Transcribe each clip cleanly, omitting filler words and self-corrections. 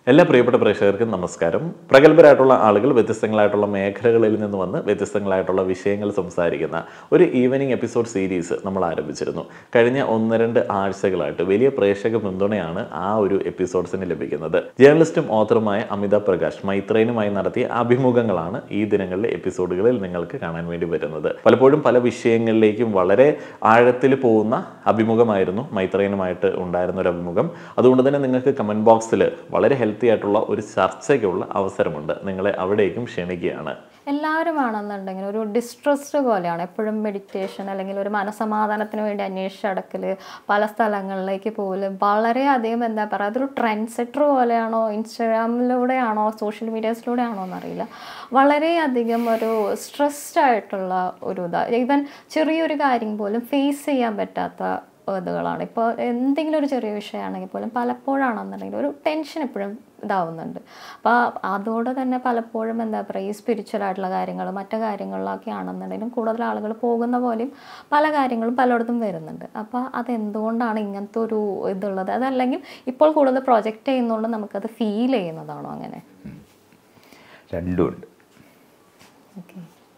എല്ലാ പ്രിയപ്പെട്ട പ്രേക്ഷകർക്കും നമസ്കാരം. പ്രഗത്ഭരായിട്ടുള്ള ആളുകൾ വ്യത്യസ്തങ്ങളായിട്ടുള്ള മേഖലകളിൽ നിന്ന് വന്ന് വ്യത്യസ്തങ്ങളായിട്ടുള്ള വിഷയങ്ങൾ സംസാരിക്കുന്ന ഒരു ഈവനിങ് എപ്പിസോഡ് സീരീസ് നമ്മൾ ആരംഭിച്ചിരുന്നു. കഴിഞ്ഞ 1-2 ആഴ്ചകളായിട്ട് വലിയ പ്രേക്ഷക പിന്തുണയാണ് ആ ഒരു എപ്പിസോഡ്സിന് ലഭിക്കുന്നത്. ജേർണലിസ്റ്റും ഓത്തറുമായ അമിത പ്രകാശ് മൈത്രേനുമായി നടത്തിയ അഭിമുഖങ്ങളാണ് ഈ ദിനങ്ങളിലെ എപ്പിസോഡുകളിൽ നിങ്ങൾക്ക് കാണാൻ വേണ്ടി വരുന്നത്. പലപ്പോഴും പല വിഷയങ്ങളിലേക്കും വളരെ ആഴത്തിൽ പോകുന്ന അഭിമുഖമായിരുന്നു മൈത്രേനുമായിട്ട് ഉണ്ടായിരുന്ന ഒരു അഭിമുഖം. അതുകൊണ്ട് തന്നെ നിങ്ങൾക്ക് കമൻറ്റ് ബോക്സിൽ വളരെ ഹെൽത്തി ആയിട്ടുള്ള ഒരു ചർച്ചയ്ക്കുള്ള അവസരമുണ്ട്. നിങ്ങളെ അവിടേക്കും ക്ഷണിക്കുകയാണ്. എല്ലാവരും ആണെന്നുണ്ടെങ്കിൽ ഒരു ഡിസ്ട്രസ്ഡ് പോലെയാണ് എപ്പോഴും മെഡിറ്റേഷൻ അല്ലെങ്കിൽ ഒരു മനസമാധാനത്തിന് വേണ്ടി അന്വേഷിച്ചടക്കൽ, പല സ്ഥലങ്ങളിലേക്ക് പോലും വളരെയധികം എന്താ പറയുക, അതൊരു ട്രെൻഡ് സെറ്റർ പോലെയാണോ, ഇൻസ്റ്റാഗ്രാമിലൂടെയാണോ, സോഷ്യൽ മീഡിയാസിലൂടെ ആണോ എന്നറിയില്ല, വളരെയധികം ഒരു സ്ട്രെസ്ഡ് ആയിട്ടുള്ള ഒരു ഈവൻ ചെറിയൊരു കാര്യം പോലും ഫേസ് ചെയ്യാൻ പറ്റാത്ത ഇതുകളാണ്. ഇപ്പോൾ എന്തെങ്കിലും ഒരു ചെറിയ വിഷയമാണെങ്കിൽ പോലും പലപ്പോഴാണെന്നുണ്ടെങ്കിൽ ഒരു ടെൻഷൻ എപ്പോഴും ഇതാവുന്നുണ്ട്. അപ്പോൾ അതോടെ തന്നെ പലപ്പോഴും എന്താ പറയുക, ഈ സ്പിരിച്വൽ ആയിട്ടുള്ള കാര്യങ്ങൾ മറ്റു കാര്യങ്ങളിലൊക്കെ ആണെന്നുണ്ടെങ്കിലും കൂടുതൽ ആളുകൾ പോകുന്ന പോലെയും പല കാര്യങ്ങളും പലയിടത്തും വരുന്നുണ്ട്. അപ്പോൾ അതെന്തുകൊണ്ടാണ് ഇങ്ങനത്തെ ഒരു ഇതുള്ളത്? അതല്ലെങ്കിൽ ഇപ്പോൾ കൂടുതൽ പ്രൊജക്റ്റ് ചെയ്യുന്നതുകൊണ്ട് നമുക്കത് ഫീൽ ചെയ്യുന്നതാണോ? അങ്ങനെ രണ്ടുമുണ്ട്. ഓക്കെ.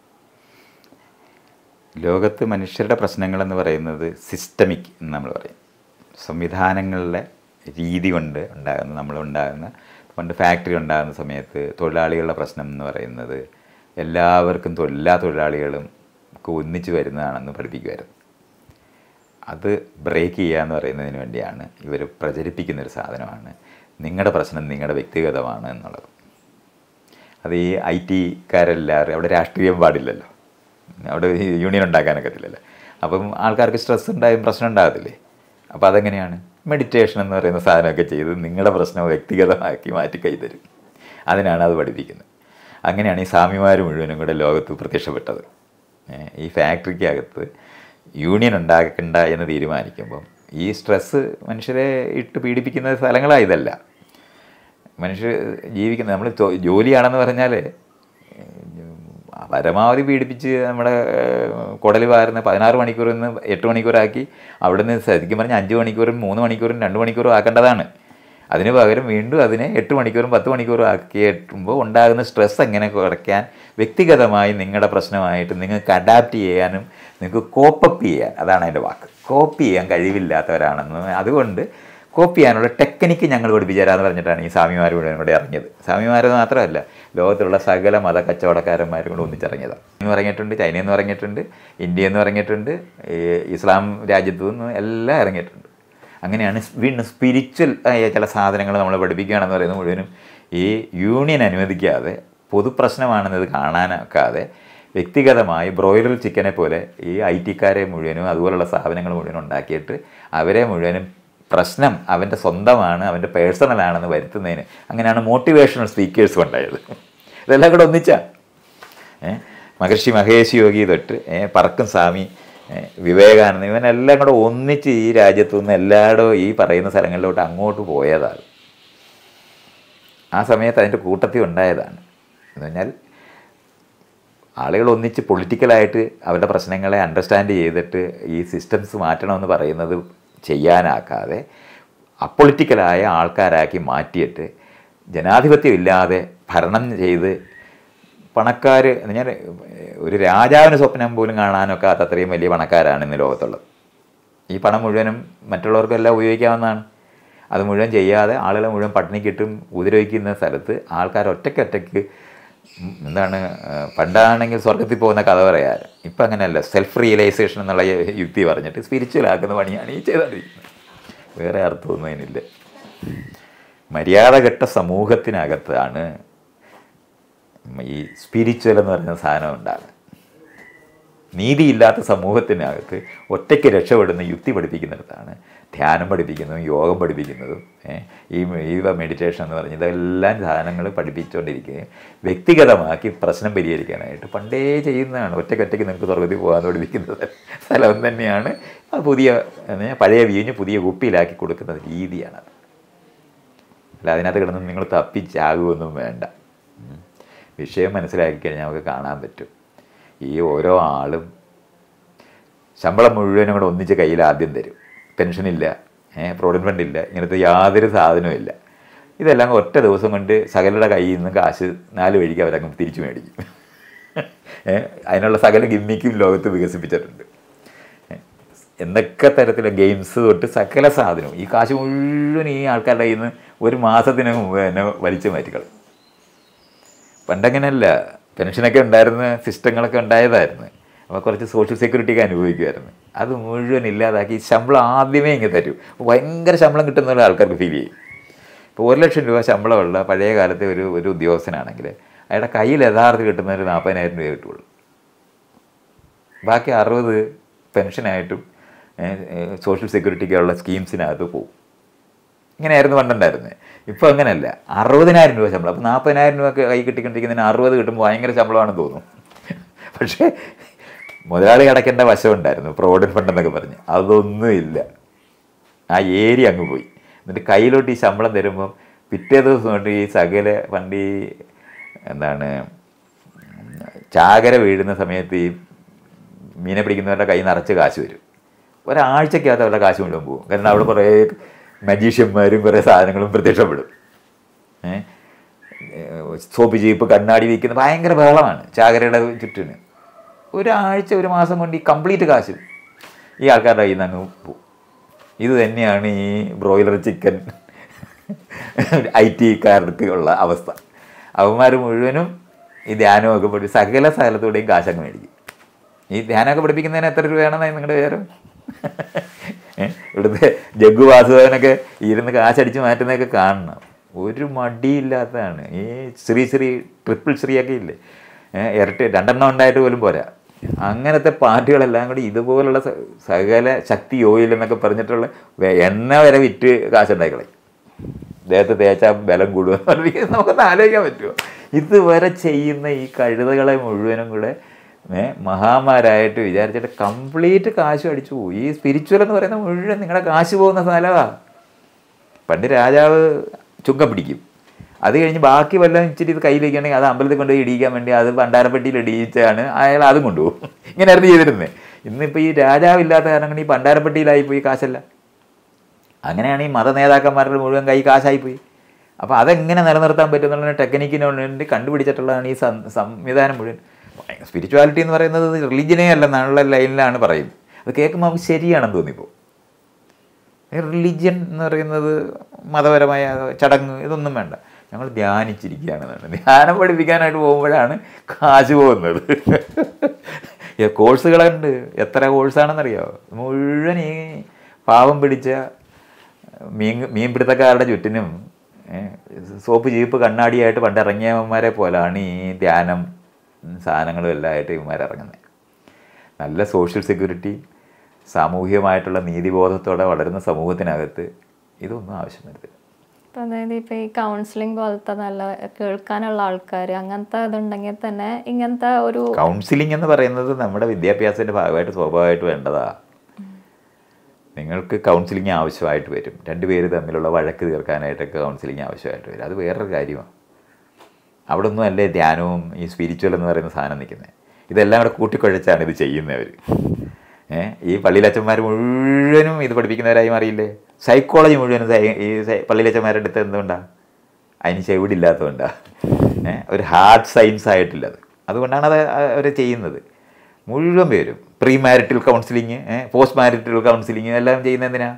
ലോകത്ത് മനുഷ്യരുടെ പ്രശ്നങ്ങളെന്ന് പറയുന്നത് സിസ്റ്റമിക് എന്ന് നമ്മൾ പറയും. സംവിധാനങ്ങളുടെ രീതി കൊണ്ട് നമ്മളുണ്ടാകുന്ന പണ്ട് ഫാക്ടറി ഉണ്ടാകുന്ന സമയത്ത് തൊഴിലാളികളുടെ പ്രശ്നം എന്ന് പറയുന്നത് എല്ലാവർക്കും എല്ലാ തൊഴിലാളികളും ഒന്നിച്ച് വരുന്നതാണെന്ന് പഠിപ്പിക്കുമായിരുന്നു. അത് ബ്രേക്ക് ചെയ്യുക എന്ന് പറയുന്നതിന് വേണ്ടിയാണ് ഇവർ പ്രചരിപ്പിക്കുന്നൊരു സാധനമാണ് നിങ്ങളുടെ പ്രശ്നം നിങ്ങളുടെ വ്യക്തിഗതമാണ് എന്നുള്ളത്. അത് ഈ IT-കാരെല്ലാവരും അവിടെ രാഷ്ട്രീയം പാടില്ലല്ലോ, അവിടെ യൂണിയൻ ഉണ്ടാക്കാനൊക്കത്തില്ലല്ലോ. അപ്പം ആൾക്കാർക്ക് സ്ട്രെസ് ഉണ്ടായും പ്രശ്നം ഉണ്ടാകത്തില്ലേ. അപ്പോൾ അതെങ്ങനെയാണ്? മെഡിറ്റേഷൻ എന്ന് പറയുന്ന സാധനമൊക്കെ ചെയ്ത് നിങ്ങളുടെ പ്രശ്നം വ്യക്തിഗതമാക്കി മാറ്റി കൈതരും. അതിനാണ് അത് പഠിപ്പിക്കുന്നത്. അങ്ങനെയാണ് ഈ സ്വാമിമാർ മുഴുവനും കൂടെ ലോകത്ത് പ്രത്യക്ഷപ്പെട്ടത്. ഈ ഫാക്ടറിക്കകത്ത് യൂണിയൻ ഉണ്ടാക്കണ്ട എന്ന് തീരുമാനിക്കുമ്പം ഈ സ്ട്രെസ്സ് മനുഷ്യരെ ഇട്ട് പീഡിപ്പിക്കുന്ന സ്ഥലങ്ങളാണ് ഇതല്ല. മനുഷ്യർ ജീവിക്കുന്നത്, നമ്മൾ ജോലിയാണെന്ന് പറഞ്ഞാൽ പരമാവധി പീഡിപ്പിച്ച് നമ്മുടെ കുടൽ വാരുന്ന 16 മണിക്കൂറിൽ നിന്ന് 8 മണിക്കൂറാക്കി അവിടുന്ന് ശരിക്കും പറഞ്ഞാൽ 5 മണിക്കൂറും 3 മണിക്കൂറും 2 മണിക്കൂറും ആക്കേണ്ടതാണ്. അതിന് പകരം വീണ്ടും അതിനെ 8 മണിക്കൂറും 10 മണിക്കൂറും ആക്കിയിട്ടുമ്പോൾ ഉണ്ടാകുന്ന സ്ട്രെസ് എങ്ങനെ കുറയ്ക്കാൻ വ്യക്തിഗതമായി നിങ്ങളുടെ പ്രശ്നമായിട്ട് നിങ്ങൾക്ക് അഡാപ്റ്റ് ചെയ്യാനും നിങ്ങൾക്ക് കോപ്പപ്പ് ചെയ്യാൻ, അതാണ് അതിൻ്റെ വാക്ക്, കോപ്പ് ചെയ്യാൻ കഴിവില്ലാത്തവരാണെന്ന്. അതുകൊണ്ട് കോപ്പി ചെയ്യാനുള്ള ടെക്നിക്ക് ഞങ്ങൾ പഠിപ്പിച്ചു തരാമെന്ന് പറഞ്ഞിട്ടാണ് ഈ സ്വാമിമാർ മുഴുവൻ കൂടെ ഇറങ്ങിയത്. സ്വാമിമാർ മാത്രമല്ല, ലോകത്തുള്ള സകല മത കച്ചവടക്കാരന്മാരും കൂടെ ഒന്നിച്ചിറങ്ങിയതാണ്. എന്ന് പറഞ്ഞിട്ടുണ്ട്, ചൈനയിൽ നിന്ന് ഇറങ്ങിയിട്ടുണ്ട്, ഇന്ത്യയിൽ നിന്ന് ഇറങ്ങിയിട്ടുണ്ട്, ഇസ്ലാം രാജ്യത്തു നിന്ന് എല്ലാം ഇറങ്ങിയിട്ടുണ്ട്. അങ്ങനെയാണ് വീണ്ടും സ്പിരിച്വൽ ആയ ചില സാധനങ്ങൾ നമ്മൾ പഠിപ്പിക്കുകയാണെന്ന് പറയുന്നത് മുഴുവനും ഈ യൂണിയൻ അനുവദിക്കാതെ, പൊതുപ്രശ്നമാണെന്നത് കാണാനൊക്കാതെ വ്യക്തിഗതമായി ബ്രോയിലർ ചിക്കനെ പോലെ ഈ IT-ക്കാരെ മുഴുവനും അതുപോലുള്ള സ്ഥാപനങ്ങൾ മുഴുവനും ഉണ്ടാക്കിയിട്ട് അവരെ മുഴുവനും പ്രശ്നം അവൻ്റെ സ്വന്തമാണ്, അവൻ്റെ പേഴ്സണലാണെന്ന് വരുത്തുന്നതിന് അങ്ങനെയാണ് മോട്ടിവേഷണൽ സ്പീക്കേഴ്സ് ഉണ്ടായത്. ഇതെല്ലാം കൂടെ ഒന്നിച്ചാ മഹർഷി മഹേഷ് യോഗി തൊട്ട് പറക്കും സ്വാമി വിവേകാനന്ദ ഇവനെല്ലാം കൂടെ ഒന്നിച്ച് ഈ രാജ്യത്തു നിന്ന് എല്ലായിടവും ഈ പറയുന്ന സ്ഥലങ്ങളിലോട്ട് അങ്ങോട്ട് പോയതാണ്. ആ സമയത്ത് അതിൻ്റെ കൂട്ടത്തിൽ ഉണ്ടായതാണ്. എന്ന് പറഞ്ഞാൽ ആളുകൾ ഒന്നിച്ച് പൊളിറ്റിക്കലായിട്ട് അവരുടെ പ്രശ്നങ്ങളെ അണ്ടർസ്റ്റാൻഡ് ചെയ്തിട്ട് ഈ സിസ്റ്റംസ് മാറ്റണമെന്ന് പറയുന്നത് ചെയ്യാനാക്കാതെ അപ്പൊളിറ്റിക്കലായ ആൾക്കാരാക്കി മാറ്റിയിട്ട് ജനാധിപത്യം ഇല്ലാതെ ഭരണം ചെയ്ത് പണക്കാർ, ഞാൻ ഒരു രാജാവിന് സ്വപ്നം പോലും കാണാനൊക്കെ അത്രയും വലിയ പണക്കാരാണ് ഇന്ന് ലോകത്തുള്ളത്. ഈ പണം മുഴുവനും മറ്റുള്ളവർക്കെല്ലാം ഉപയോഗിക്കാവുന്നതാണ്. അത് മുഴുവൻ ചെയ്യാതെ ആളുകളെ മുഴുവൻ പട്ടിണിക്കിട്ടും ഉപദ്രവിക്കുന്ന സ്ഥലത്ത് ആൾക്കാർ ഒറ്റയ്ക്ക് എന്താണ്, പണ്ടാണെങ്കിൽ സ്വർഗത്തിൽ പോകുന്ന കഥ പറയാറ്. ഇപ്പം അങ്ങനെയല്ല, സെൽഫ് റിയലൈസേഷൻ എന്നുള്ള യുക്തി പറഞ്ഞിട്ട് സ്പിരിച്വലാക്കുന്ന പണിയാണ് ഈ ചെയ്തുകൊണ്ടിരിക്കുന്നത്. വേറെ അർത്ഥമൊന്നും അതിനില്ല. മര്യാദഘട്ട സമൂഹത്തിനകത്താണ് ഈ സ്പിരിച്വൽ എന്ന് പറയുന്ന സാധനം ഉണ്ടാകുന്നത്. നീതിയില്ലാത്ത സമൂഹത്തിനകത്ത് ഒറ്റയ്ക്ക് രക്ഷപ്പെടുന്ന യുക്തി പഠിപ്പിക്കുന്നിടത്താണ് ധ്യാനം പഠിപ്പിക്കുന്നതും യോഗം പഠിപ്പിക്കുന്നതും ഈ മെഡിറ്റേഷൻ എന്ന് പറഞ്ഞ് ഇതെല്ലാം സാധനങ്ങൾ പഠിപ്പിച്ചുകൊണ്ടിരിക്കുകയും വ്യക്തിഗതമാക്കി പ്രശ്നം പരിഹരിക്കാനായിട്ട് പണ്ടേ ചെയ്യുന്നതാണ്. ഒറ്റയ്ക്ക് നിങ്ങൾക്ക് സ്വർഗത്തിൽ പോകാമെന്ന് പഠിപ്പിക്കുന്നത് സ്ഥലം തന്നെയാണ്. അത് പഴയ വീഞ്ഞ് പുതിയ കുപ്പിയിലാക്കി കൊടുക്കുന്ന രീതിയാണത്. അല്ല അതിനകത്ത് കിടന്ന് നിങ്ങൾ തപ്പിച്ചാകുമൊന്നും വേണ്ട. വിഷയം മനസ്സിലാക്കി കഴിഞ്ഞാൽ നമുക്ക് കാണാൻ പറ്റും. ഈ ഓരോ ആളും ശമ്പളം മുഴുവനും കൂടെ ഒന്നിച്ച് കയ്യിൽ ആദ്യം തരും. പെൻഷനില്ല, പ്രൊവിഡൻറ്റ് ഫണ്ട് ഇല്ല, ഇങ്ങനത്തെ യാതൊരു സാധനവും ഇല്ല. ഇതെല്ലാം ഒറ്റ ദിവസം കൊണ്ട് സകലരുടെ കയ്യിൽ നിന്ന് കാശ് 4 വഴിക്ക് അവരങ്ങ് തിരിച്ചു മേടിക്കും. അതിനുള്ള സകല ഗിമ്മിക്കും ലോകത്ത് വികസിപ്പിച്ചിട്ടുണ്ട്. എന്തൊക്കെ തരത്തിലുള്ള ഗെയിംസ് തൊട്ട് സകല സാധനവും ഈ കാശ് മുഴുവൻ ഈ ആൾക്കാരുടെ കയ്യിൽ നിന്ന് ഒരു മാസത്തിന് മുമ്പ് തന്നെ വലിച്ചു മാറ്റിക്കളയും. പണ്ടങ്ങനെയല്ല, പെൻഷനൊക്കെ ഉണ്ടായിരുന്ന സിസ്റ്റങ്ങളൊക്കെ ഉണ്ടായതായിരുന്നു. അപ്പോൾ കുറച്ച് സോഷ്യൽ സെക്യൂരിറ്റിയൊക്കെ അനുഭവിക്കുമായിരുന്നു. അത് മുഴുവൻ ഇല്ലാതാക്കി ശമ്പളം ആദ്യമേ ഇങ്ങനെ തരും. ഭയങ്കര ശമ്പളം കിട്ടുന്ന ആൾക്കാർക്ക് ഫീൽ ചെയ്യും. ഇപ്പോൾ 1 ലക്ഷം രൂപ ശമ്പളമുള്ള പഴയ കാലത്തെ ഒരു ഉദ്യോഗസ്ഥനാണെങ്കിൽ അയാളുടെ കയ്യിൽ യഥാർത്ഥം കിട്ടുന്ന ഒരു 40,000 രൂപ കിട്ടുള്ളൂ. ബാക്കി 60 പെൻഷനായിട്ടും സോഷ്യൽ സെക്യൂരിറ്റിക്കുള്ള സ്കീംസിനകത്ത് പോകും. ഇങ്ങനെയായിരുന്നു പണ്ടുണ്ടായിരുന്നത്. ഇപ്പോൾ അങ്ങനെയല്ല. 60,000 രൂപ ശമ്പളം. അപ്പോൾ 40,000 രൂപ കൈ കിട്ടിക്കൊണ്ടിരിക്കുന്നതിന് 60 കിട്ടുമ്പോൾ ഭയങ്കര ശമ്പളമാണെന്ന് തോന്നും. പക്ഷേ മുതലാളി അടയ്ക്കേണ്ട വശമുണ്ടായിരുന്നു, പ്രൊവിഡൻറ്റ് ഫണ്ട് എന്നൊക്കെ പറഞ്ഞ്. അതൊന്നുമില്ല. ആ ഏരിയ അങ്ങ് പോയി. എന്നിട്ട് കയ്യിലോട്ട് ഈ ശമ്പളം തരുമ്പം പിറ്റേ ദിവസം കൊണ്ട് ഈ സകല പണ്ട് ഈ ചാകര വീഴുന്ന സമയത്ത് ഈ മീനെ പിടിക്കുന്നവരുടെ കൈ നിറച്ച് കാശ് വരും. ഒരാഴ്ചക്കകത്ത് അവരുടെ കാശ് മുഴുവൻ പോകും. കാരണം അവിടെ കുറേ മജീഷ്യന്മാരും കുറേ സാധനങ്ങളും പ്രത്യക്ഷപ്പെടും. സോപ്പ് ജീപ്പ് കണ്ണാടി വിൽക്കുന്ന ഭയങ്കര ബഹളമാണ് ചാകരയുടെ ചുറ്റിന്. ഒരാഴ്ച 1 മാസം കൊണ്ട് ഈ കംപ്ലീറ്റ് കാശ് ഈ ആൾക്കാരുടെ കയ്യിൽ നിന്ന് അങ്ങ് പോകും. ഇത് തന്നെയാണ് ഈ ബ്രോയിലർ ചിക്കൻ IT-കാർക്ക് ഉള്ള അവസ്ഥ. അവന്മാർ മുഴുവനും ഈ ധ്യാനമൊക്കെ പഠിപ്പിച്ച് സകല സ്ഥലത്തൂടെയും കാശങ്ങ് മേടിക്കും. ഈ ധ്യാനമൊക്കെ പഠിപ്പിക്കുന്നതിന് എത്ര രൂപയാണെന്നാണ് നിങ്ങളുടെ പേരും? ഇവിടുത്തെ ജഗ്ഗു വാസുദേവനൊക്കെ ഇരുന്ന് കാശടിച്ച് മാറ്റുന്നതൊക്കെ കാണണം. ഒരു മടിയില്ലാത്തതാണ്. ഈ ശ്രീ ട്രിപ്പിൾ ശ്രീയൊക്കെ ഇല്ലേ, ഇരട്ടി 2 എണ്ണം ഉണ്ടായിട്ട് പോലും പോരാ. അങ്ങനത്തെ പാർട്ടികളെല്ലാം കൂടി ഇതുപോലുള്ള സകല ശക്തി ഓയിൽ എന്നൊക്കെ പറഞ്ഞിട്ടുള്ള എണ്ണ വരെ വിറ്റ് കാശുണ്ടായിക്കളയും. ദേഹത്ത് തേച്ചാൽ ബലം കൂടുമെന്ന് പറഞ്ഞിരിക്കുന്നത് നമുക്കൊന്ന് ആലോചിക്കാൻ പറ്റുമോ? ഇതുവരെ ചെയ്യുന്ന ഈ കഴുതകളെ മുഴുവനും കൂടെ മഹാമാരായിട്ട് വിചാരിച്ചിട്ട് കംപ്ലീറ്റ് കാശ് അടിച്ചു പോകും. ഈ സ്പിരിച്വൽ എന്ന് പറയുന്നത് മുഴുവൻ നിങ്ങളുടെ കാശ് പോകുന്ന സ്ഥലമാണ്. പണ്ട് രാജാവ് ചുങ്കം പിടിക്കും, അത് കഴിഞ്ഞ് ബാക്കി വല്ലതും ഇച്ചിരി ഇത് കയ്യിലേക്കാണെങ്കിൽ അത് അമ്പലത്തിൽ കൊണ്ടുപോയി ഇടിയിക്കാൻ വേണ്ടി അത് ഭണ്ഡാരപ്പെട്ടിയിൽ ഇടിയിച്ചാണ് അയാൾ അതും കൊണ്ടുപോകും. ഇങ്ങനെയായിരുന്നു ചെയ്തിരുന്നത്. ഇന്നിപ്പോൾ ഈ രാജാവില്ലാത്ത കാരണം കൊണ്ട് ഈ ഭണ്ഡാരപ്പെട്ടിയിലായിപ്പോയി കാശല്ല. അങ്ങനെയാണ് ഈ മത നേതാക്കന്മാരുടെ മുഴുവൻ കൈ കാശായിപ്പോയി. അപ്പോൾ അതെങ്ങനെ നിലനിർത്താൻ പറ്റും എന്നുള്ള ടെക്നിക്കിന് വേണ്ടി കണ്ടുപിടിച്ചിട്ടുള്ളതാണ് ഈ സംവിധാനം മുഴുവൻ. സ്പിരിച്വാലിറ്റി എന്ന് പറയുന്നത് റിലീജിയനേ അല്ലെന്നുള്ള ലൈനിലാണ് പറയും. അത് കേൾക്കുമ്പോൾ നമുക്ക് ശരിയാണെന്ന് തോന്നിപ്പോൾ. റിലീജിയൻ എന്ന് പറയുന്നത് മതപരമായ ചടങ്ങ് ഇതൊന്നും വേണ്ട, ഞങ്ങൾ ധ്യാനിച്ചിരിക്കുകയാണെന്നാണ്. ധ്യാനം പഠിപ്പിക്കാനായിട്ട് പോകുമ്പോഴാണ് കാശ് പോകുന്നത്. കോഴ്സുകളുണ്ട്, എത്ര കോഴ്സാണെന്നറിയാമോ? മുഴുവൻ ഈ പാവം പിടിച്ച മീൻപിടുത്തക്കാരുടെ ചുറ്റിനും സോപ്പ് ജീപ്പ് കണ്ണാടിയായിട്ട് പണ്ട് ഇറങ്ങിയവന്മാരെ പോലാണ് ഈ ധ്യാനം സാധനങ്ങളും എല്ലാം ആയിട്ട് ഇവന്മാരിറങ്ങുന്നത്. നല്ല സോഷ്യൽ സെക്യൂരിറ്റി, സാമൂഹികമായിട്ടുള്ള നീതിബോധത്തോടെ വളരുന്ന സമൂഹത്തിനകത്ത് ഇതൊന്നും ആവശ്യം വരുന്നില്ല. ഇപ്പം അതായത് ഇപ്പോൾ ഈ കൗൺസിലിംഗ് പോലത്തെ നല്ല കേൾക്കാനുള്ള ആൾക്കാർ അങ്ങനത്തെ ഇതുണ്ടെങ്കിൽ തന്നെ ഇങ്ങനത്തെ ഒരു കൗൺസിലിംഗ് എന്ന് പറയുന്നത് നമ്മുടെ വിദ്യാഭ്യാസത്തിൻ്റെ ഭാഗമായിട്ട് സ്വാഭാവികമായിട്ട് വേണ്ടതാണ്. നിങ്ങൾക്ക് കൗൺസിലിംഗ് ആവശ്യമായിട്ട് വരും. 2 പേര് തമ്മിലുള്ള വഴക്ക് തീർക്കാനായിട്ടൊക്കെ കൗൺസിലിംഗ് ആവശ്യമായിട്ട് വരും. അത് വേറൊരു കാര്യമാണ്. അവിടെ ഒന്നും അല്ലേ ധ്യാനവും ഈ സ്പിരിച്വൽ എന്ന് പറയുന്ന സാധനം നിൽക്കുന്നത്. ഇതെല്ലാം കൂടെ കൂട്ടിക്കുഴച്ചാണ് ഇത് ചെയ്യുന്നവർ. ഈ പള്ളിയിലച്ചന്മാർ മുഴുവനും ഇത് പഠിപ്പിക്കുന്നവരായി മാറിയില്ലേ? സൈക്കോളജി മുഴുവനും ഈ പള്ളിയിലച്ചന്മാരുടെ അടുത്ത് എന്തുകൊണ്ടാണ്? അതിന് ചെവിടില്ലാത്തതുകൊണ്ടാണ്. ഒരു ഹാർഡ് സയൻസ് ആയിട്ടില്ലത്. അതുകൊണ്ടാണ് അത് അവർ ചെയ്യുന്നത്. മുഴുവൻ പേരും pre marital counselling, post marital counselling എല്ലാം ചെയ്യുന്നത് എന്തിനാ?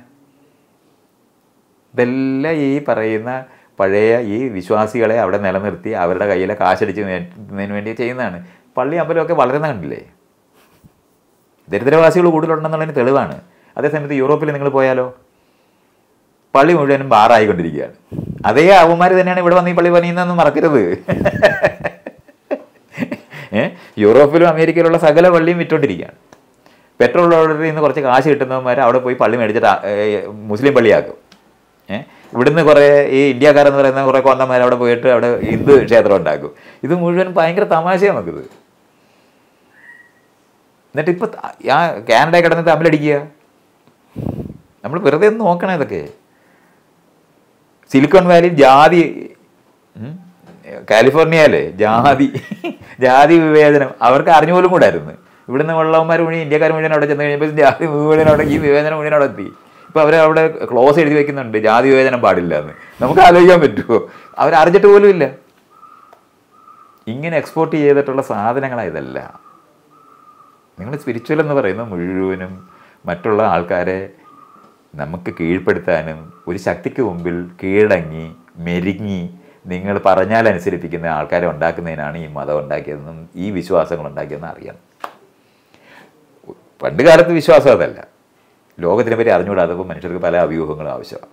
ഇതെല്ലാം ഈ പറയുന്ന പഴയ ഈ വിശ്വാസികളെ അവിടെ നിലനിർത്തി അവരുടെ കയ്യിലെ കാശടിച്ച് നേടുന്നതിന് വേണ്ടി ചെയ്യുന്നതാണ്. പള്ളി അമ്പലമൊക്കെ വളരുന്ന കണ്ടില്ലേ? ദരിദ്രവാസികൾ കൂടുതലുണ്ടെന്നുള്ളതിന് തെളിവാണ്. അതേസമയത്ത് യൂറോപ്പിൽ നിങ്ങൾ പോയാലോ പള്ളി മുഴുവനും ബാറായിക്കൊണ്ടിരിക്കുകയാണ്. അതേ അവന്മാർ തന്നെയാണ് ഇവിടെ വന്ന് ഈ പള്ളി പണിയുന്നതെന്ന് മറക്കരുത്. യൂറോപ്പിലും അമേരിക്കയിലുള്ള സകല പള്ളിയും വിറ്റുകൊണ്ടിരിക്കുകയാണ്. പെട്രോൾ ഓർഡറിൽ നിന്ന് കുറച്ച് കാശ് കിട്ടുന്നവന്മാർ അവിടെ പോയി പള്ളി മേടിച്ചിട്ട് മുസ്ലിം പള്ളിയാക്കും. ഇവിടുന്ന് കുറേ ഈ ഇന്ത്യക്കാരെന്ന് പറയുന്ന കുറേ കൊന്നന്മാർ അവിടെ പോയിട്ട് അവിടെ ഹിന്ദു ക്ഷേത്രം ഉണ്ടാക്കും. ഇത് മുഴുവൻ ഭയങ്കര തമാശയാണ് നമുക്കിത്. എന്നിട്ട് ഇപ്പോൾ ആ കാനഡയിൽ കിടന്ന് തമ്മിലടിക്കുക. നമ്മൾ വെറുതെ ഒന്ന് നോക്കണം ഇതൊക്കെ. സിലിക്കോൺ വാലി ജാതി, കാലിഫോർണിയയിലെ ജാതി വിവേചനം അവർക്ക് അറിഞ്ഞുപോലും കൂടായിരുന്നു. ഇവിടുന്ന് ഉള്ളവന്മാർ മുഴുവൻ ഇന്ത്യക്കാർ മുഴുവൻ അവിടെ ചെന്ന് കഴിഞ്ഞപ്പോൾ ജാതി മുഴുവൻ അവിടെ ഈ വിവേചനം മുഴുവൻ അവിടെ എത്തി. ഇപ്പോൾ അവരവിടെ ക്ലോസ് എഴുതി വെക്കുന്നുണ്ട് ജാതി വിവേചനം പാടില്ല എന്ന്. നമുക്ക് ആലോചിക്കാൻ പറ്റുമോ? അവരറിഞ്ഞിട്ട് പോലും ഇല്ല. ഇങ്ങനെ എക്സ്പോർട്ട് ചെയ്തിട്ടുള്ള സാധനങ്ങളാണ് ഇതല്ല. നിങ്ങൾ സ്പിരിച്വൽ എന്ന് പറയുന്നത് മുഴുവനും മറ്റുള്ള ആൾക്കാരെ നമുക്ക് കീഴ്പ്പെടുത്താനും ഒരു ശക്തിക്ക് മുമ്പിൽ കീഴടങ്ങി മെരുങ്ങി നിങ്ങൾ പറഞ്ഞാൽ അനുസരിപ്പിക്കുന്ന ആൾക്കാരെ ഉണ്ടാക്കുന്നതിനാണ് ഈ മതം ഉണ്ടാക്കിയതെന്നും ഈ വിശ്വാസങ്ങൾ ഉണ്ടാക്കിയതെന്നും അറിയണം. പണ്ട് കാലത്ത് വിശ്വാസം അതല്ല. ലോകത്തിനെ പറ്റി അറിഞ്ഞുകൂടാത്തപ്പോൾ മനുഷ്യർക്ക് പല അഭ്യൂഹങ്ങളും ആവശ്യമാണ്.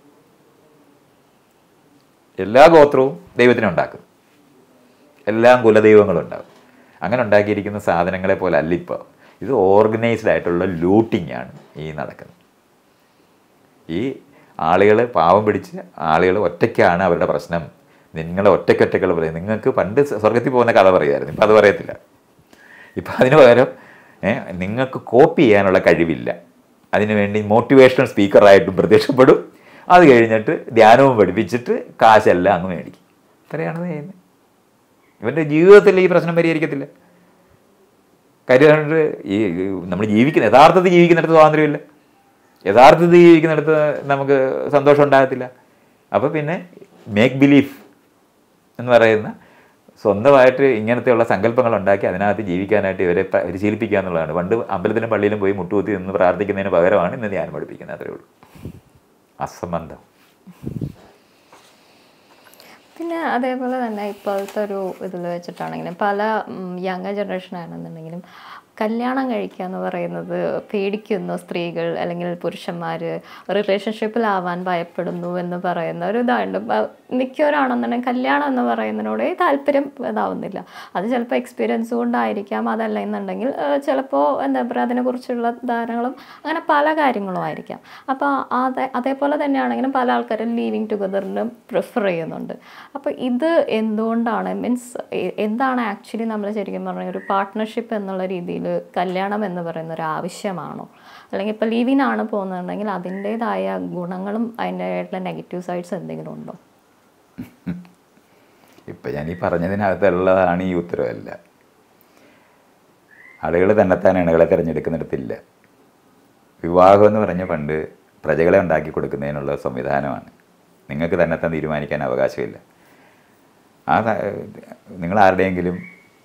എല്ലാ ഗോത്രവും ദൈവത്തിനെ ഉണ്ടാക്കും, എല്ലാം കുലദൈവങ്ങളും ഉണ്ടാകും. അങ്ങനെ ഉണ്ടാക്കിയിരിക്കുന്ന സാധനങ്ങളെ പോലെ അല്ല ഇപ്പോൾ. ഇത് ഓർഗനൈസ്ഡ് ആയിട്ടുള്ള ലൂട്ടിംഗ് ആണ് ഈ നടക്കുന്നത്. ഈ ആളുകൾ പാവം പിടിച്ച് ആളുകൾ ഒറ്റയ്ക്കാണ് അവരുടെ പ്രശ്നം. നിങ്ങളെ ഒറ്റയ്ക്കൊറ്റയ്ക്കുള്ള പറയും. നിങ്ങൾക്ക് പണ്ട് സ്വർഗത്തിൽ പോകുന്ന കഥ പറയുമായിരുന്നു, ഇപ്പം അത് പറയത്തില്ല. ഇപ്പം അതിന് പകരം നിങ്ങൾക്ക് കോപ്പി ചെയ്യാനുള്ള കഴിവില്ല, അതിനുവേണ്ടി മോട്ടിവേഷണൽ സ്പീക്കറായിട്ടും പ്രത്യക്ഷപ്പെടും. അത് കഴിഞ്ഞിട്ട് ധ്യാനവും പഠിപ്പിച്ചിട്ട് കാശെല്ലാം അങ്ങ് മേടിക്കും. ഇത്രയാണ് ചെയ്യുന്നത്. ഇവൻ്റെ ജീവിതത്തിൽ ഈ പ്രശ്നം പരിഹരിക്കത്തില്ല. കാര്യം ഈ നമ്മൾ യഥാർത്ഥത്തിൽ ജീവിക്കുന്നിടത്ത് സ്വാതന്ത്ര്യമില്ല, യഥാർത്ഥത്തിൽ ജീവിക്കുന്നിടത്ത് നമുക്ക് സന്തോഷം ഉണ്ടാകത്തില്ല. അപ്പോൾ പിന്നെ മേക്ക് ബിലീഫ് എന്ന് പറയുന്ന സ്വന്തമായിട്ട് ഇങ്ങനത്തെയുള്ള സങ്കല്പങ്ങൾ ഉണ്ടാക്കി അതിനകത്ത് ജീവിക്കാനായിട്ട് ഇവരെ പരിശീലിപ്പിക്കുക എന്നുള്ളതാണ്. പണ്ട് അമ്പലത്തിലും പള്ളിയിലും പോയി മുട്ടുകുത്തി നിന്ന് പ്രാർത്ഥിക്കുന്നതിന് പകരമാണ് ഇന്ന് ധ്യാനം പഠിപ്പിക്കുന്നത്. അത്രയേ ഉള്ളൂ. അസംബന്ധം. പിന്നെ അതേപോലെ തന്നെ ഇപ്പോഴത്തെ ഒരു ഇതിൽ വെച്ചിട്ടാണെങ്കിലും പല യങ് ജനറേഷൻ ആണെന്നുണ്ടെങ്കിലും കല്യാണം കഴിക്കുക എന്ന് പറയുന്നത് പേടിക്കുന്നു സ്ത്രീകൾ അല്ലെങ്കിൽ പുരുഷന്മാർ, റിലേഷൻഷിപ്പിലാവാൻ ഭയപ്പെടുന്നു എന്ന് പറയുന്ന ഒരു ഇതായിട്ട് മിക്കവരാണെന്നുണ്ടെങ്കിൽ കല്യാണം എന്ന് പറയുന്നതിനോട് താല്പര്യം ഇതാവുന്നില്ല. അത് ചിലപ്പോൾ എക്സ്പീരിയൻസ് കൊണ്ടായിരിക്കാം, അതല്ല എന്നുണ്ടെങ്കിൽ ചിലപ്പോൾ എന്താ പറയുക അതിനെക്കുറിച്ചുള്ള ധാരണകളും അങ്ങനെ പല കാര്യങ്ങളും ആയിരിക്കാം. അപ്പോൾ അതേപോലെ തന്നെയാണെങ്കിലും പല ആൾക്കാരും ലീവിങ് ടുഗദറിന് പ്രിഫർ ചെയ്യുന്നുണ്ട്. അപ്പോൾ ഇത് എന്തുകൊണ്ടാണ്, മീൻസ് എന്താണ് ആക്ച്വലി നമ്മൾ ശരിക്കും പറഞ്ഞാൽ ഒരു പാർട്ട്ണർഷിപ്പ് എന്നുള്ള രീതിയിൽ കല്യാണം എന്ന് പറയുന്ന ഒരു ആവശ്യമാണോ? അല്ലെങ്കിൽ ഇപ്പോൾ ലീവിനാണ് പോകുന്നുണ്ടെങ്കിൽ അതിൻ്റേതായ ഗുണങ്ങളും അതിൻ്റെതായിട്ടുള്ള നെഗറ്റീവ് സൈഡ്സ് എന്തെങ്കിലും ഉണ്ടോ? ഇപ്പം ഞാൻ ഈ പറഞ്ഞതിനകത്തുള്ളതാണ് ഈ ഉത്തരവല്ല. ആളുകൾ തന്നെത്താൻ ഇണകളെ തിരഞ്ഞെടുക്കുന്നിടത്തില്ല. വിവാഹം എന്ന് പറഞ്ഞ പണ്ട് പ്രജകളെ ഉണ്ടാക്കി കൊടുക്കുന്നതിനുള്ള സംവിധാനമാണ്. നിങ്ങൾക്ക് തന്നെത്താൻ തീരുമാനിക്കാൻ അവകാശമില്ല. നിങ്ങൾ ആരുടെയെങ്കിലും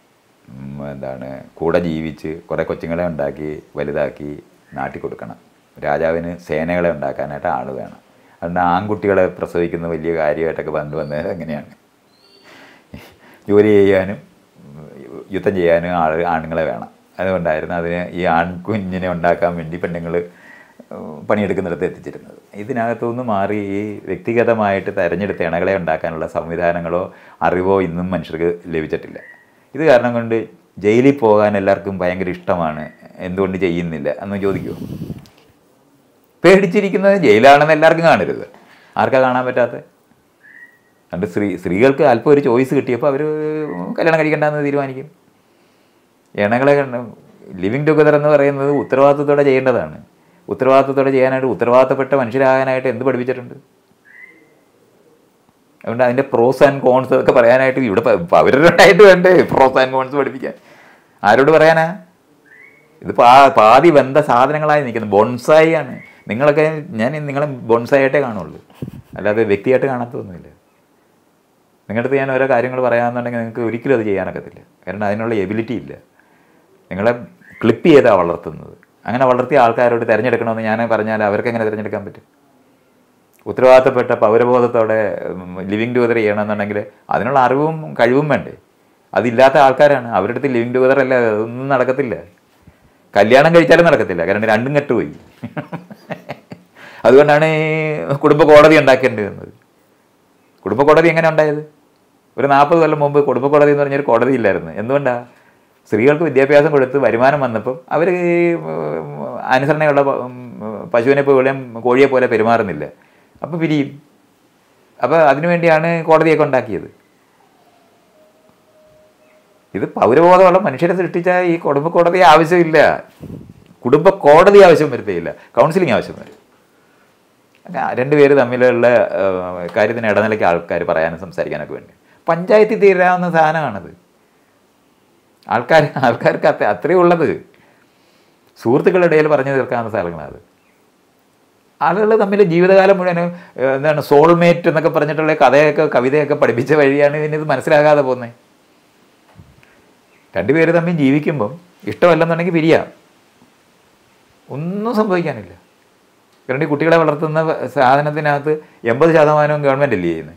കൂടെ ജീവിച്ച് കുറേ കൊച്ചുങ്ങളെ ഉണ്ടാക്കി വലുതാക്കി നാട്ടി കൊടുക്കണം. രാജാവിന് സേനകളെ ഉണ്ടാക്കാനായിട്ട് ആൾ വേണം. അതുകൊണ്ട് ആൺകുട്ടികളെ പ്രസവിക്കുന്ന വലിയ കാര്യമായിട്ടൊക്കെ വന്നത് അങ്ങനെയാണ്. ജോലി ചെയ്യാനും യുദ്ധം ചെയ്യാനും ആണുങ്ങളെ വേണം. അതുകൊണ്ടായിരുന്നു അതിന് ഈ ആൺകുഞ്ഞിനെ ഉണ്ടാക്കാൻ വേണ്ടി പെണ്ണുങ്ങൾ പണിയെടുക്കുന്നിടത്ത് എത്തിച്ചിരുന്നത്. ഇതിനകത്തുനിന്ന് മാറി ഈ വ്യക്തിഗതമായിട്ട് തിരഞ്ഞെടുത്ത ഇണകളെ ഉണ്ടാക്കാനുള്ള സംവിധാനങ്ങളോ അറിവോ ഇന്നും മനുഷ്യർക്ക് ലഭിച്ചിട്ടില്ല. ഇത് കാരണം കൊണ്ട് ജയിലിൽ പോകാൻ എല്ലാവർക്കും ഭയങ്കര ഇഷ്ടമാണ്. എന്തുകൊണ്ട് ചെയ്യുന്നില്ല എന്ന് ചോദിക്കുമോ? പേടിച്ചിരിക്കുന്നത് ജയിലാണെന്ന് എല്ലാവർക്കും കാണരുത്. ആർക്കാ കാണാൻ പറ്റാത്ത? അതുകൊണ്ട് സ്ത്രീകൾക്ക് അല്പം ഒരു ചോയ്സ് കിട്ടിയപ്പോൾ അവർ കല്യാണം കഴിക്കേണ്ടെന്ന് തീരുമാനിക്കും. ഇണകളെ ലിവിങ് ടുഗദർ എന്ന് പറയുന്നത് ഉത്തരവാദിത്വത്തോടെ ചെയ്യേണ്ടതാണ്. ഉത്തരവാദിത്വത്തോടെ ചെയ്യാനായിട്ട് ഉത്തരവാദിത്തപ്പെട്ട മനുഷ്യരാകാനായിട്ട് എന്ത് പഠിപ്പിച്ചിട്ടുണ്ട്? അതുകൊണ്ട് അതിൻ്റെ പ്രോസ് ആൻഡ് കോൺസ് ഒക്കെ പറയാനായിട്ട് ഇവിടെ അവരുണ്ടായിട്ട് വേണ്ടേ പ്രോസ് ആൻഡ് കോൺസ് പഠിപ്പിക്കാൻ? ആരോട് പറയാനാ? ഇത് പാതി ബന്ധ സാധനങ്ങളായി നിൽക്കുന്നത്. ബോൺസായി ആണ്. നിങ്ങളൊക്കെ നിങ്ങളെ ബോൺസായി ആയിട്ടേ കാണുള്ളൂ, അല്ലാതെ വ്യക്തിയായിട്ട് കാണത്തൊന്നുമില്ല. നിങ്ങളുടെ അടുത്ത് ഞാൻ ഓരോ കാര്യങ്ങൾ പറയാമെന്നുണ്ടെങ്കിൽ നിങ്ങൾക്ക് ഒരിക്കലും അത് ചെയ്യാനൊക്കത്തില്ല. കാരണം അതിനുള്ള എബിലിറ്റി ഇല്ല. നിങ്ങളെ ക്ലിപ്പ് ചെയ്താണ് വളർത്തുന്നത്. അങ്ങനെ വളർത്തിയ ആൾക്കാരോട് തിരഞ്ഞെടുക്കണമെന്ന് ഞാൻ പറഞ്ഞാൽ അവർക്ക് എങ്ങനെ തിരഞ്ഞെടുക്കാൻ പറ്റും? ഉത്തരവാദിത്തപ്പെട്ട പൗരബോധത്തോടെ ലിവിങ് ടുഗദർ ചെയ്യണമെന്നുണ്ടെങ്കിൽ അതിനുള്ള അറിവും കഴിവും വേണ്ടേ? അതില്ലാത്ത ആൾക്കാരാണ്. അവരുടെ അടുത്ത് ലിവിങ് ടുഗദർ അല്ല, അതൊന്നും നടക്കത്തില്ല. കല്യാണം കഴിച്ചാലും നടക്കത്തില്ല. കാരണം രണ്ടും കെട്ടുപോയി. അതുകൊണ്ടാണ് ഈ കുടുംബ കോടതി ഉണ്ടാക്കേണ്ടി വന്നത്. കുടുംബ കോടതി എങ്ങനെ ഉണ്ടായത്? ഒരു 40 കൊല്ലം മുമ്പ് കുടുംബ കോടതി എന്ന് പറഞ്ഞൊരു കോടതി ഇല്ലായിരുന്നു. എന്തുകൊണ്ടാണ്? സ്ത്രീകൾക്ക് വിദ്യാഭ്യാസം കൊടുത്ത് വരുമാനം വന്നപ്പം അവർ അനുസരണയുള്ള പശുവിനെ പോലെയും കോഴിയെ പോലെ പെരുമാറുന്നില്ല. അപ്പോൾ പിരിയും. അപ്പോൾ അതിനുവേണ്ടിയാണ് കോടതിയൊക്കെ ഉണ്ടാക്കിയത്. ഇത് പൗരബോധമുള്ള മനുഷ്യരെ സൃഷ്ടിച്ച ഈ കുടുംബ കോടതി ആവശ്യമില്ല. കുടുംബ കോടതി ആവശ്യം വരുത്തിയില്ല, കൗൺസിലിംഗ് ആവശ്യം വരും. രണ്ടുപേര് തമ്മിലുള്ള കാര്യത്തിന് ഇടനിലയ്ക്ക് ആൾക്കാർ പറയാനും സംസാരിക്കാനൊക്കെ വേണ്ടി പഞ്ചായത്തിൽ തീരാവുന്ന സാധനമാണത്. ആൾക്കാർക്ക് അത്രയേ ഉള്ളത്. സുഹൃത്തുക്കളുടെ ഇടയിൽ പറഞ്ഞു തീർക്കാവുന്ന സ്ഥലങ്ങളത്. ആളുകൾ തമ്മിൽ ജീവിതകാലം മുഴുവൻ എന്താണ് സോൾമേറ്റ് എന്നൊക്കെ പറഞ്ഞിട്ടുള്ള കഥയൊക്കെ കവിതയൊക്കെ പഠിപ്പിച്ച വഴിയാണ് ഇതിനിത് മനസ്സിലാകാതെ പോകുന്നത്. രണ്ടുപേര് തമ്മിൽ ജീവിക്കുമ്പം ഇഷ്ടമല്ലെന്നുണ്ടെങ്കിൽ പിരിയാം, ഒന്നും സംഭവിക്കാനില്ല. കാരണം ഈ കുട്ടികളെ വളർത്തുന്ന സാധനത്തിനകത്ത് 80% ഗവൺമെൻറ് അല്ലേ ചെയ്യുന്നത്.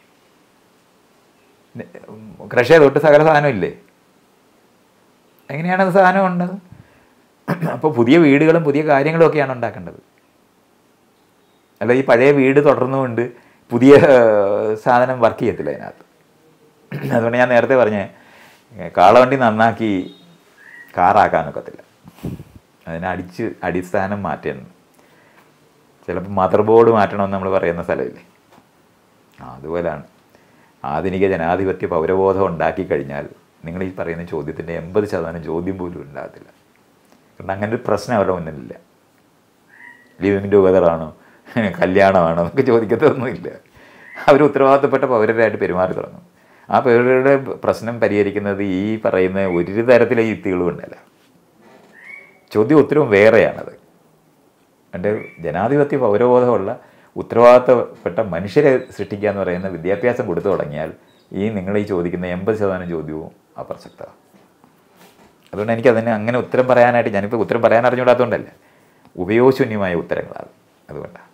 കൃഷി തൊട്ട് സകല സാധനം ഇല്ലേ, എങ്ങനെയാണ് അത് സാധനം ഉണ്ടത്? അപ്പോൾ പുതിയ വീടുകളും പുതിയ കാര്യങ്ങളും ഒക്കെയാണ് ഉണ്ടാക്കേണ്ടത്. അല്ല ഈ പഴയ വീട് തുടർന്നുകൊണ്ട് പുതിയ സാധനം വർക്ക് ചെയ്യത്തില്ല അതിനകത്ത്. അതുകൊണ്ട് ഞാൻ നേരത്തെ പറഞ്ഞേ, കാളവണ്ടി നന്നാക്കി കാറാക്കാനൊക്കത്തില്ല, അതിനെ അടിസ്ഥാനം മാറ്റണം. ചിലപ്പോൾ മദർ ബോർഡ് മാറ്റണമെന്ന് നമ്മൾ പറയുന്ന സ്ഥലമില്ലേ, അതുപോലെയാണ് ആധുനിക ജനാധിപത്യ പൗരബോധം ഉണ്ടാക്കി കഴിഞ്ഞാൽ നിങ്ങൾ ഈ പറയുന്ന ചോദ്യത്തിൻ്റെ 80% ചോദ്യം പോലും ഉണ്ടാകത്തില്ല. കാരണം അങ്ങനെ ഒരു പ്രശ്നം അവരുടെ മുന്നിലില്ല. ലിവിങ് ടുഗദറാണോ കല്യാണമാണോ എന്നൊക്കെ ചോദിക്കത്തൊന്നുമില്ല. അവർ ഉത്തരവാദിത്തപ്പെട്ട പൗരരായിട്ട് പെരുമാറി തുടങ്ങും. ആ പൗരരുടെ പ്രശ്നം പരിഹരിക്കുന്നത് ഈ പറയുന്ന ഒരു തരത്തിലെ യുക്തികളും ഉണ്ടല്ല, ചോദ്യം ഉത്തരവും വേറെയാണത്. എൻ്റെ ജനാധിപത്യ പൗരബോധമുള്ള ഉത്തരവാദിത്തപ്പെട്ട മനുഷ്യരെ സൃഷ്ടിക്കുക എന്ന് പറയുന്ന വിദ്യാഭ്യാസം കൊടുത്തു തുടങ്ങിയാൽ നിങ്ങൾ ഈ ചോദിക്കുന്ന 80% ചോദ്യവും അപ്രസക്തമാണ്. അതുകൊണ്ട് എനിക്കതിന് അങ്ങനെ ഉത്തരം പറയാനായിട്ട്, ഞാനിപ്പോൾ ഉത്തരം പറയാൻ അറിഞ്ഞുകൂടാത്തതുകൊണ്ടല്ല, ഉപയോഗശൂന്യമായ ഉത്തരങ്ങളാണ്. അതുകൊണ്ടാണ്